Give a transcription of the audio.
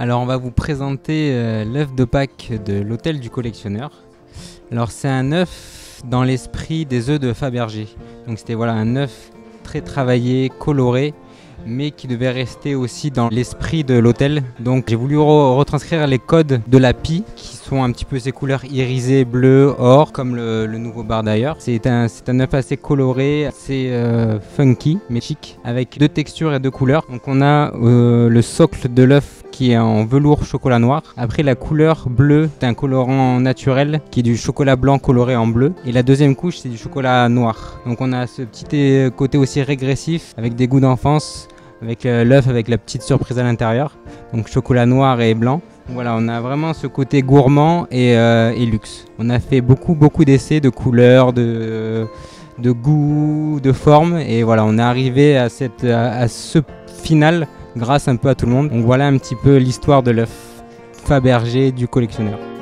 Alors on va vous présenter l'œuf de Pâques de l'hôtel du collectionneur. Alors c'est un œuf dans l'esprit des œufs de Fabergé. Donc c'était voilà, un œuf très travaillé, coloré, mais qui devait rester aussi dans l'esprit de l'hôtel. Donc j'ai voulu retranscrire les codes de la pie, qui sont un petit peu ces couleurs irisées, bleu, or, comme le nouveau bar d'ailleurs. C'est un œuf assez coloré, assez funky, mais chic, avec deux textures et deux couleurs. Donc on a le socle de l'œuf qui est en velours chocolat noir. Après la couleur bleue, c'est un colorant naturel qui est du chocolat blanc coloré en bleu. Et la deuxième couche, c'est du chocolat noir. Donc on a ce petit côté aussi régressif avec des goûts d'enfance, avec l'œuf avec la petite surprise à l'intérieur. Donc chocolat noir et blanc. Voilà, on a vraiment ce côté gourmand et luxe. On a fait beaucoup d'essais de couleurs, de goût, de forme. Et voilà, on est arrivé à ce final grâce un peu à tout le monde. Donc voilà un petit peu l'histoire de l'œuf Fabergé du collectionneur.